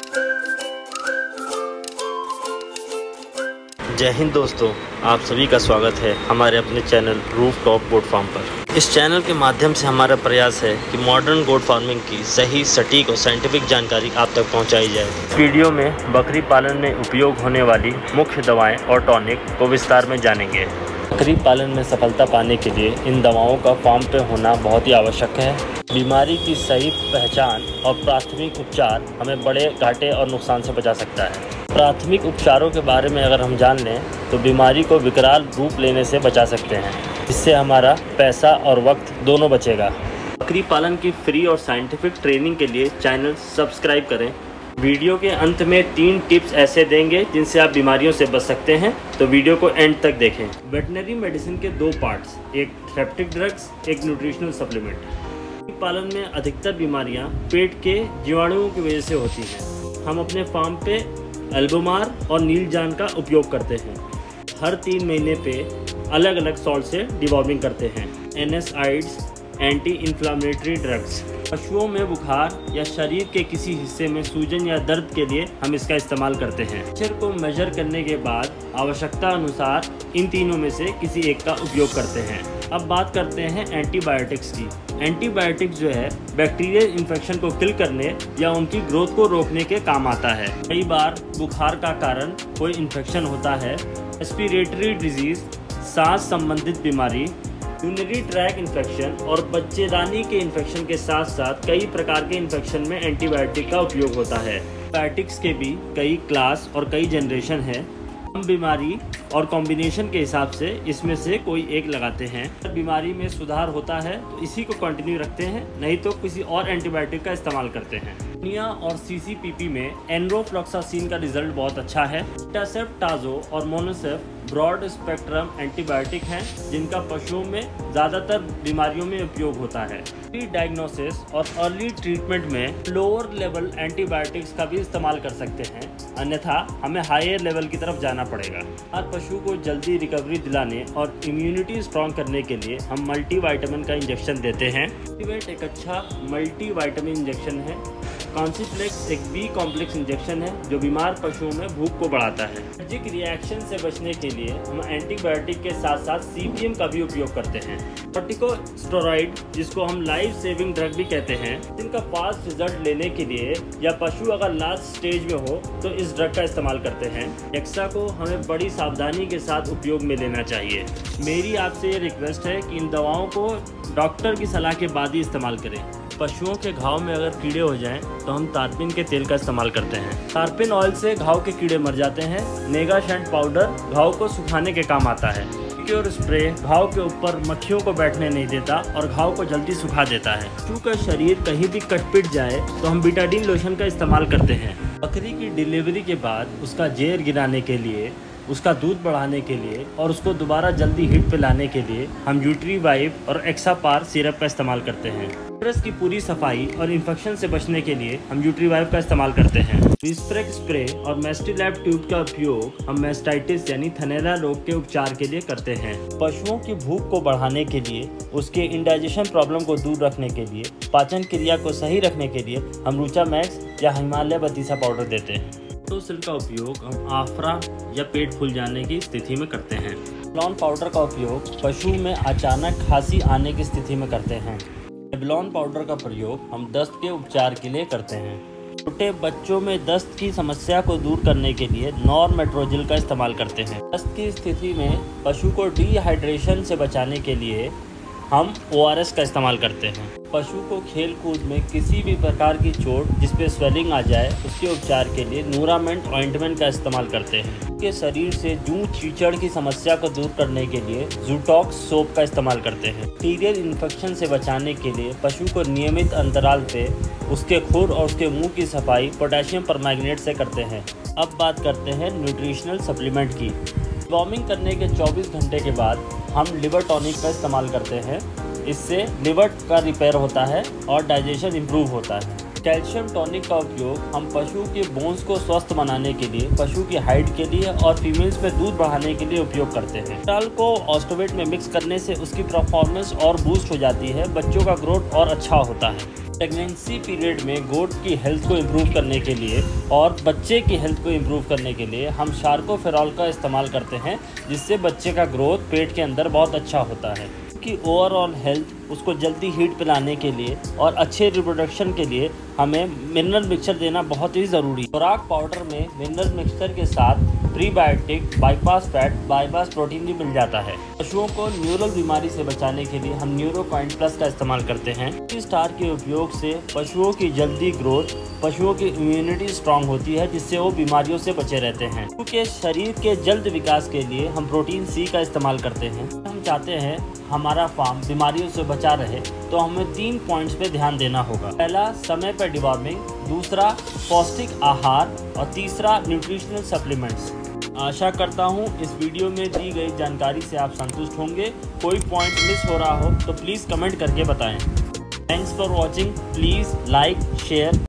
जय हिंद दोस्तों, आप सभी का स्वागत है हमारे अपने channel roof top goat farm पर। इस चैनल के माध्यम से हमारा प्रयास है कि मॉडर्न गोट फार्मिंग की सही, सटीक और साइंटिफिक जानकारी आप तक पहुंचाई जाए। इस वीडियो में बकरी पालन में उपयोग होने वाली मुख्य दवाएं और टॉनिक को विस्तार में जानेंगे। बकरी पालन में सफलता पाने के लिए इन दवाओं का फार्म पे होना बहुत ही आवश्यक है। बीमारी की सही पहचान और प्राथमिक उपचार हमें बड़े घाटे और नुकसान से बचा सकता है। प्राथमिक उपचारों के बारे में अगर हम जान लें तो बीमारी को विकराल रूप लेने से बचा सकते हैं। इससे हमारा पैसा और वक्त दोनों बचेगा। बकरी पालन की फ्री और साइंटिफिक ट्रेनिंग के लिए चैनल सब्सक्राइब करें। वीडियो के अंत में 3 टिप्स ऐसे देंगे जिनसे आप बीमारियों से बच सकते हैं, तो वीडियो को एंड तक देखें। वेटनरी मेडिसिन के 2 पार्ट्स, एक थेरेप्यूटिक ड्रग्स, एक न्यूट्रिशनल सप्लीमेंट। बकरी पालन में अधिकतर बीमारियां पेट के जीवाणुओं की वजह से होती हैं। हम अपने फार्म पे एल्बोमार और नील जान का उपयोग करते हैं। हर 3 महीने पे अलग अलग सॉल्ट से डिवॉर्मिंग करते हैं। NSAIDs anti inflammatory drugs. पशुओं में बुखार या शरीर के किसी हिस्से में सूजन या दर्द के लिए हम इसका इस्तेमाल करते हैं। टेम्परेचर को मेजर करने के बाद आवश्यकता अनुसार इन तीनों में से किसी एक का उपयोग करते हैं। अब बात करते हैं एंटीबायोटिक्स की। एंटीबायोटिक्स जो है बैक्टीरियल इन्फेक्शन को किल करने या उनकी ग्रोथ को रोकने के काम आता है। कई बार बुखार का कारण कोई इन्फेक्शन होता है। रेस्पिरेटरी डिजीज, सांस संबंधित बीमारी, यूरिनरी ट्रैक इन्फेक्शन और बच्चेदानी के इन्फेक्शन के साथ साथ कई प्रकार के इन्फेक्शन में एंटीबायोटिक का उपयोग होता है। एंटीबायोटिक्स के भी कई क्लास और कई जनरेशन है। हम बीमारी और कॉम्बिनेशन के हिसाब से इसमें से कोई एक लगाते हैं। अगर बीमारी में सुधार होता है तो इसी को कंटिन्यू रखते हैं, नहीं तो किसी और एंटीबायोटिक का इस्तेमाल करते हैं। दुनिया और CCPP में एनरोफ्लॉक्सासिन का रिजल्ट बहुत अच्छा है। टासेप्ट, टाजो और मोनोसेफ ब्रॉड स्पेक्ट्रम एंटीबायोटिक हैं जिनका पशुओं में ज़्यादातर बीमारियों में उपयोग होता है। प्री डायग्नोसिस और अर्ली ट्रीटमेंट में लोअर लेवल एंटीबायोटिक्स का भी इस्तेमाल कर सकते हैं, अन्यथा हमें हायर लेवल की तरफ जाना पड़ेगा। हर पशु को जल्दी रिकवरी दिलाने और इम्यूनिटी स्ट्रॉन्ग करने के लिए हम मल्टीविटामिन का इंजेक्शन देते हैं। एक्टिवेट एक अच्छा मल्टीविटामिन इंजेक्शन है। कॉन्सिप्लेक्स एक B कॉम्प्लेक्स इंजेक्शन है जो बीमार पशुओं में भूख को बढ़ाता है। एलर्जिक रिएक्शन से बचने के लिए हम एंटीबायोटिक के साथ साथ CPM का भी उपयोग करते हैं। कॉर्टिकोस्टेरॉइड, जिसको हम लाइफ सेविंग ड्रग भी कहते हैं, इनका फास्ट रिजल्ट लेने के लिए या पशु अगर लास्ट स्टेज में हो तो इस ड्रग का इस्तेमाल करते हैं। एक्सा को हमें बड़ी सावधानी के साथ उपयोग में लेना चाहिए। मेरी आपसे ये रिक्वेस्ट है कि इन दवाओं को डॉक्टर की सलाह के बाद ही इस्तेमाल करें। पशुओं के घाव में अगर कीड़े हो जाएं तो हम तारपिन के तेल का इस्तेमाल करते हैं। तारपिन ऑयल से घाव के कीड़े मर जाते हैं। नेगाशेंट पाउडर घाव को सुखाने के काम आता है। क्योर स्प्रे घाव के ऊपर मक्खियों को बैठने नहीं देता और घाव को जल्दी सुखा देता है। पशु का शरीर कहीं भी कट पिट जाए तो हम बीटाडीन लोशन का इस्तेमाल करते हैं। बकरी की डिलीवरी के बाद उसका जेर गिराने के लिए, उसका दूध बढ़ाने के लिए और उसको दोबारा जल्दी हिट पे लाने के लिए हम यूट्रीवाइव और एक्सापार सिरप का इस्तेमाल करते हैं। यूट्रस की पूरी सफाई और इन्फेक्शन से बचने के लिए हम यूट्रीवाइव का इस्तेमाल करते हैं। विस्प्रेक स्प्रे और मेस्टिलैब ट्यूब का उपयोग हम मेस्टाइटिस यानी थनैला रोग के उपचार के लिए करते हैं। पशुओं की भूख को बढ़ाने के लिए, उसके इंडाइजेशन प्रॉब्लम को दूर रखने के लिए, पाचन क्रिया को सही रखने के लिए हम रूचा मैक्स या हिमालय बतीसा पाउडर देते हैं। सिल का उपयोग हम आफरा या पेट फूल जाने की स्थिति में करते हैं। एबलॉन पाउडर का उपयोग पशु में अचानक खांसी आने की स्थिति में करते हैं। एबलॉन पाउडर का प्रयोग हम दस्त के उपचार के लिए करते हैं। छोटे बच्चों में दस्त की समस्या को दूर करने के लिए नॉर्मेट्रोजिल का इस्तेमाल करते हैं। दस्त की स्थिति में पशु को डिहाइड्रेशन से बचाने के लिए हम ORS का इस्तेमाल करते हैं। पशु को खेल कूद में किसी भी प्रकार की चोट जिसपे स्वेलिंग आ जाए उसके उपचार के लिए न्यूरामेंट ऑइंटमेंट का इस्तेमाल करते हैं। उसके शरीर से जूं चीचड़ की समस्या को दूर करने के लिए जूटॉक्स सोप का इस्तेमाल करते हैं। बैक्टीरियल इन्फेक्शन से बचाने के लिए पशु को नियमित अंतराल पे उसके खुर और उसके मुंह की सफाई पोटेशियम परमैंगनेट से करते हैं। अब बात करते हैं न्यूट्रिशनल सप्लीमेंट की। वॉर्मिंग करने के 24 घंटे के बाद हम लिवर टॉनिक का इस्तेमाल करते हैं। इससे लिवर का रिपेयर होता है और डाइजेशन इम्प्रूव होता है। कैल्शियम टॉनिक का उपयोग हम पशु के बोन्स को स्वस्थ बनाने के लिए, पशु की हाइट के लिए और फीमेल्स में दूध बढ़ाने के लिए उपयोग करते हैं। टाल को ऑस्टोवेट में मिक्स करने से उसकी परफॉर्मेंस और बूस्ट हो जाती है, बच्चों का ग्रोथ और अच्छा होता है। प्रेगनेंसी पीरियड में गोट की हेल्थ को इम्प्रूव करने के लिए और बच्चे की हेल्थ को इम्प्रूव करने के लिए हम शार्कोफेरॉल का इस्तेमाल करते हैं, जिससे बच्चे का ग्रोथ पेट के अंदर बहुत अच्छा होता है। उसकी ओवरऑल हेल्थ, उसको जल्दी हीट पिलाने के लिए और अच्छे रिप्रोडक्शन के लिए हमें मिनरल मिक्सचर देना बहुत ही ज़रूरी है। खुराक पाउडर में मिनरल मिक्सचर के साथ prebiotic, bypass fat, bypass protein भी मिल जाता है। पशुओं को न्यूरल बीमारी से बचाने के लिए हम न्यूरोकॉइन प्लस का इस्तेमाल करते हैं। स्टार के उपयोग से पशुओं की जल्दी ग्रोथ, पशुओं की इम्यूनिटी स्ट्रांग होती है, जिससे वो बीमारियों से बचे रहते हैं। क्योंकि शरीर के जल्द विकास के लिए हम प्रोटीन सी का इस्तेमाल करते हैं। हम चाहते हैं हमारा फार्म बीमारियों से बचा रहे, तो हमें 3 पॉइंट्स पे ध्यान देना होगा। पहला, समय पर डिवॉर्मिंग, दूसरा पौष्टिक आहार और तीसरा न्यूट्रिशनल सप्लीमेंट्स। आशा करता हूँ इस वीडियो में दी गई जानकारी से आप संतुष्ट होंगे। कोई पॉइंट मिस हो रहा हो तो प्लीज़ कमेंट करके बताएं। Thanks for watching. Please like, share